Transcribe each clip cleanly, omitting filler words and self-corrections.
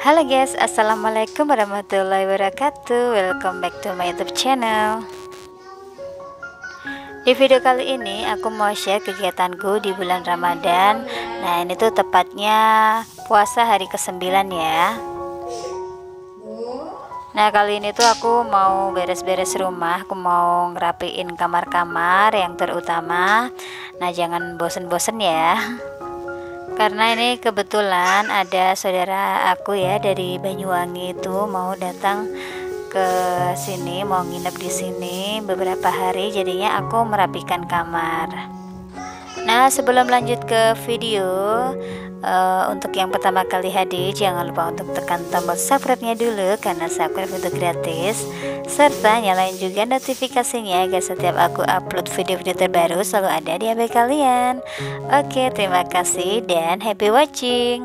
Halo guys, assalamualaikum warahmatullahi wabarakatuh. Welcome back to my YouTube channel. Di video kali ini aku mau share kegiatanku di bulan Ramadan. Nah, ini tuh tepatnya puasa hari ke-9 ya. Nah, kali ini tuh aku mau beres-beres rumah. Aku mau ngerapiin kamar-kamar yang terutama. Nah, jangan bosen-bosen ya. Karena ini kebetulan ada saudara aku ya dari Banyuwangi itu mau datang ke sini, mau nginep di sini beberapa hari, jadinya aku merapikan kamar. Nah, sebelum lanjut ke video, untuk yang pertama kali hadir jangan lupa untuk tekan tombol subscribe-nya dulu karena subscribe itu gratis, serta nyalain juga notifikasinya agar setiap aku upload video-video terbaru selalu ada di HP kalian. Oke, terima kasih dan happy watching.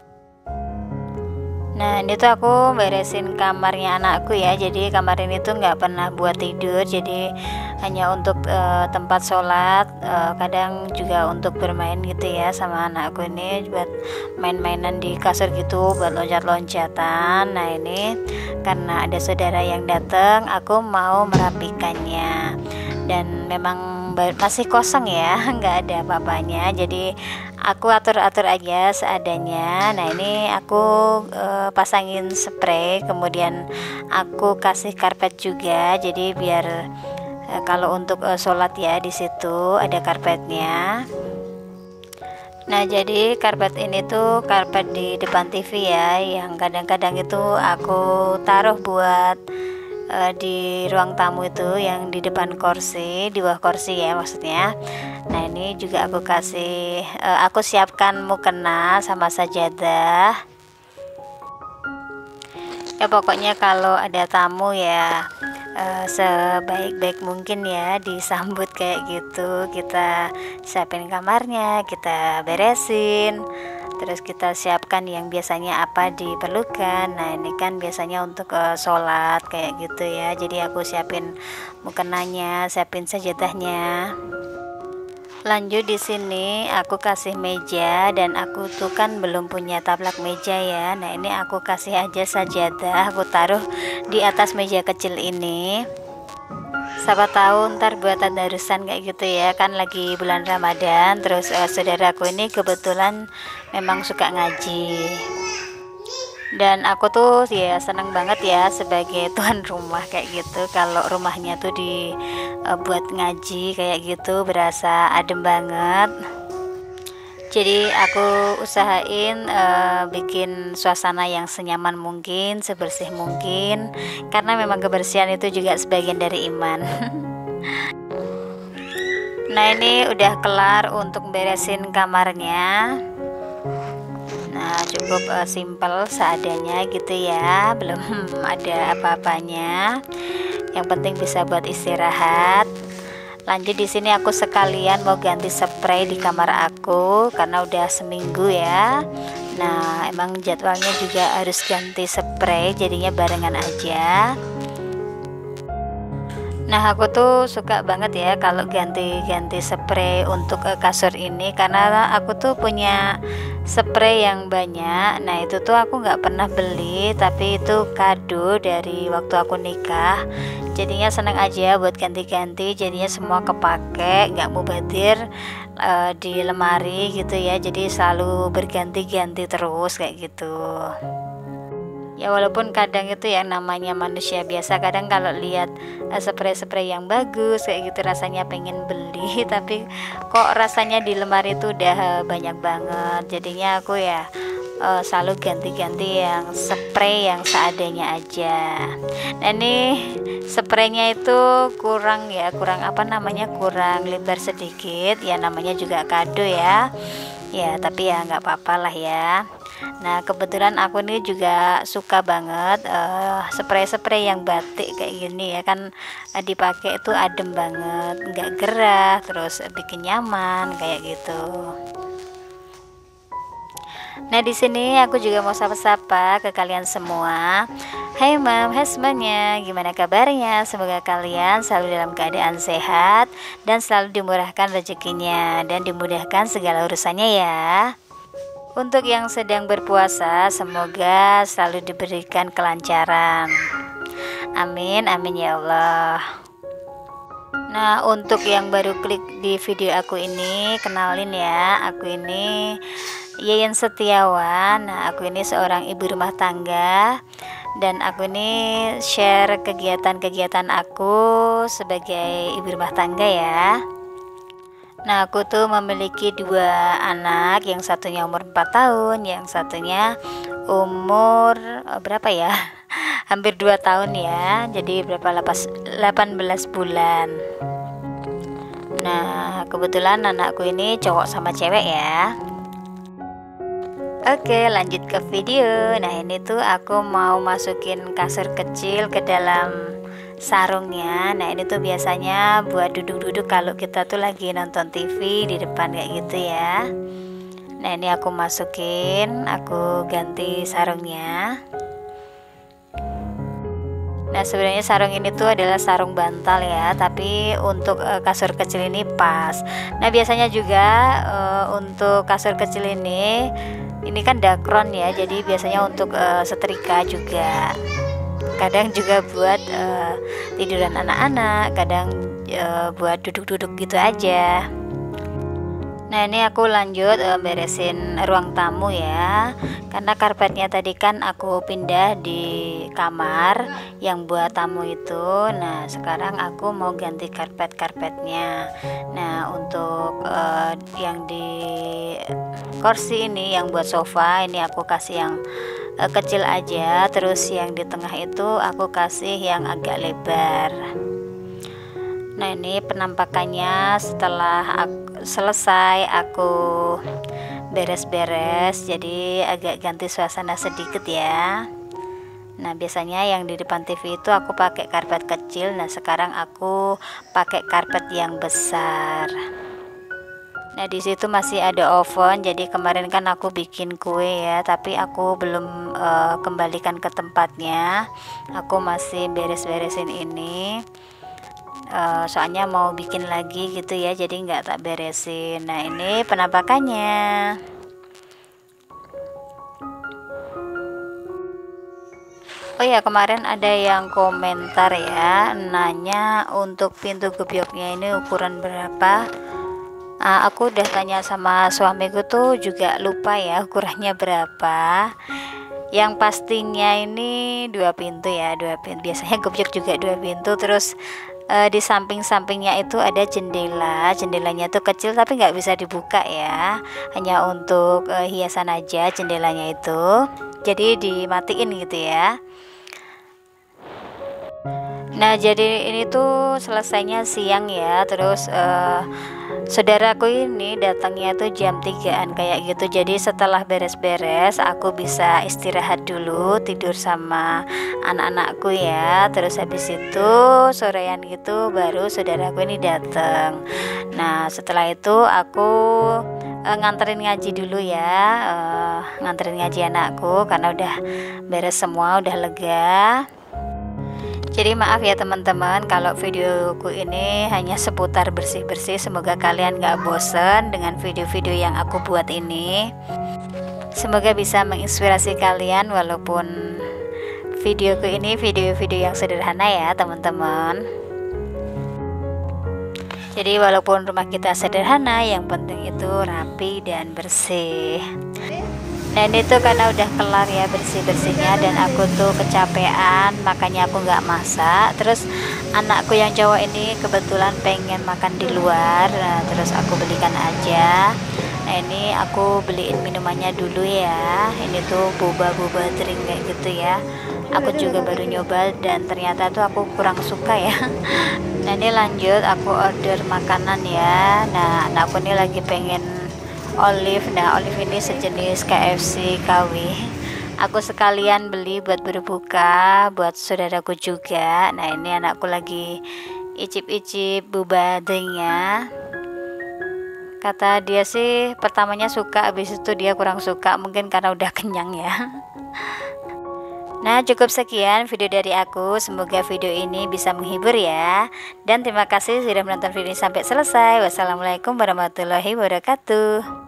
Nah, ini tuh aku beresin kamarnya anakku ya. Jadi kamar ini tuh nggak pernah buat tidur, jadi hanya untuk tempat sholat, kadang juga untuk bermain gitu ya sama anakku ini, buat main-mainan di kasur gitu, buat loncat-loncatan. Nah, ini karena ada saudara yang datang, aku mau merapikannya dan memang masih kosong ya, nggak ada apa-apanya, jadi aku atur-atur aja seadanya. Nah, ini aku pasangin spray, kemudian aku kasih karpet juga, jadi biar kalau untuk sholat ya di situ ada karpetnya. Nah, jadi karpet ini tuh karpet di depan TV ya, yang kadang-kadang itu aku taruh buat di ruang tamu itu, yang di depan kursi, di bawah kursi ya maksudnya. Nah, ini juga aku kasih aku siapkan mukena sama sajadah ya. Pokoknya kalau ada tamu ya sebaik-baik mungkin ya disambut kayak gitu. Kita siapin kamarnya, kita beresin, terus kita siapkan yang biasanya apa diperlukan. Nah, ini kan biasanya untuk sholat kayak gitu ya, jadi aku siapin mukenanya, siapin sajadahnya. Lanjut di sini aku kasih meja, dan aku tuh kan belum punya taplak meja ya. Nah, ini aku kasih aja sajadah, aku taruh di atas meja kecil ini. Siapa tahu ntar buat tadarusan kayak gitu ya, kan lagi bulan Ramadan. Terus saudaraku ini kebetulan memang suka ngaji, dan aku tuh ya seneng banget ya sebagai tuan rumah kayak gitu, kalau rumahnya tuh dibuat ngaji kayak gitu, berasa adem banget. Jadi aku usahain bikin suasana yang senyaman mungkin, sebersih mungkin, karena memang kebersihan itu juga sebagian dari iman. Nah, ini udah kelar untuk beresin kamarnya. Nah, cukup simple seadanya gitu ya, belum ada apa-apanya. Yang penting bisa buat istirahat. Lanjut di sini aku sekalian mau ganti spray di kamar aku karena udah seminggu ya. Nah, emang jadwalnya juga harus ganti spray, jadinya barengan aja. Nah, aku tuh suka banget ya kalau ganti-ganti spray untuk kasur ini, karena aku tuh punya spray yang banyak. Nah, itu tuh aku nggak pernah beli, tapi itu kado dari waktu aku nikah. Jadinya seneng aja buat ganti-ganti, jadinya semua kepake, nggak mubazir di lemari gitu ya. Jadi selalu berganti-ganti terus kayak gitu. Ya, walaupun kadang itu yang namanya manusia biasa, kadang kalau lihat spray-spray yang bagus kayak gitu rasanya pengen beli, tapi kok rasanya di lemari itu udah banyak banget. Jadinya aku ya selalu ganti-ganti yang spray yang seadanya aja. Nah, ini spraynya itu kurang apa namanya, kurang lebar sedikit ya, namanya juga kado ya. Ya, tapi ya nggak apa-apa lah ya. Nah, kebetulan aku ini juga suka banget spray-spray yang batik kayak gini ya, kan dipakai itu adem banget, nggak gerah, terus bikin nyaman kayak gitu. Nah, di sini aku juga mau sapa-sapa ke kalian semua. Hai Mam, hai semuanya, gimana kabarnya? Semoga kalian selalu dalam keadaan sehat dan selalu dimurahkan rezekinya dan dimudahkan segala urusannya ya. Untuk yang sedang berpuasa, semoga selalu diberikan kelancaran. Amin, amin ya Allah. Nah, untuk yang baru klik di video aku ini, kenalin ya, aku ini Yeyen Setiawan. Nah, aku ini seorang ibu rumah tangga, dan aku ini share kegiatan-kegiatan aku sebagai ibu rumah tangga ya. Nah, aku tuh memiliki 2 anak, yang satunya umur 4 tahun, yang satunya umur berapa ya? Hampir 2 tahun ya. Jadi berapa, 18 bulan. Nah, kebetulan anakku ini cowok sama cewek ya. Oke, lanjut ke video. Nah, ini tuh aku mau masukin kasur kecil ke dalam sarungnya. Nah, ini tuh biasanya buat duduk-duduk kalau kita tuh lagi nonton TV di depan kayak gitu ya. Nah, ini aku masukin, aku ganti sarungnya. Nah, sebenarnya sarung ini tuh adalah sarung bantal ya, tapi untuk kasur kecil ini pas. Nah, biasanya juga untuk kasur kecil ini kan dakron ya, jadi biasanya untuk setrika juga. Kadang juga buat tiduran anak-anak, kadang buat duduk-duduk gitu aja. Nah, ini aku lanjut beresin ruang tamu ya, karena karpetnya tadi kan aku pindah di kamar yang buat tamu itu. Nah, sekarang aku mau ganti karpetnya. Nah, untuk yang di kursi ini, yang buat sofa ini aku kasih yang kecil aja, terus yang di tengah itu aku kasih yang agak lebar. Nah, ini penampakannya setelah selesai aku beres-beres, jadi agak ganti suasana sedikit ya. Nah, biasanya yang di depan TV itu aku pakai karpet kecil, nah sekarang aku pakai karpet yang besar. Nah, di situ masih ada oven, jadi kemarin kan aku bikin kue ya, tapi aku belum kembalikan ke tempatnya. Aku masih beres-beresin ini, soalnya mau bikin lagi gitu ya, jadi nggak tak beresin. Nah, ini penampakannya. Oh ya, kemarin ada yang komentar ya, nanya untuk pintu gebyoknya ini ukuran berapa. Aku udah tanya sama suamiku tuh juga lupa ya ukurannya berapa. Yang pastinya ini 2 pintu ya, 2 pintu. Biasanya gebyok juga 2 pintu. Terus di samping-sampingnya itu ada jendelanya tuh kecil tapi nggak bisa dibuka ya, hanya untuk hiasan aja jendelanya itu, jadi dimatiin gitu ya. Nah, jadi ini tuh selesainya siang ya, terus saudaraku ini datangnya tuh jam 3-an kayak gitu. Jadi setelah beres-beres aku bisa istirahat dulu, tidur sama anak-anakku ya. Terus habis itu sorean gitu baru saudaraku ini datang. Nah, setelah itu aku nganterin ngaji dulu ya, nganterin ngaji anakku karena udah beres semua, udah lega. Jadi maaf ya teman-teman kalau videoku ini hanya seputar bersih-bersih. Semoga kalian gak bosen dengan video-video yang aku buat ini. Semoga bisa menginspirasi kalian, walaupun videoku ini video-video yang sederhana ya teman-teman. Jadi walaupun rumah kita sederhana, yang penting itu rapi dan bersih. Nah, ini tuh karena udah kelar ya bersih-bersihnya, dan aku tuh kecapean, makanya aku nggak masak. Terus anakku yang cowok ini kebetulan pengen makan di luar, nah, terus aku belikan aja. Nah, ini aku beliin minumannya dulu ya. Ini tuh boba drink kayak gitu ya. Aku juga baru nyoba dan ternyata tuh aku kurang suka ya. Nah, ini lanjut aku order makanan ya. Nah, anakku ini lagi pengen olive. Nah, olive ini sejenis KFC KW. Aku sekalian beli buat berbuka buat saudaraku juga. Nah, ini anakku lagi icip-icip boba drinknya. Kata dia sih pertamanya suka, habis itu dia kurang suka, mungkin karena udah kenyang ya. Nah, cukup sekian video dari aku. Semoga video ini bisa menghibur ya. Dan terima kasih sudah menonton video ini sampai selesai. Wassalamualaikum warahmatullahi wabarakatuh.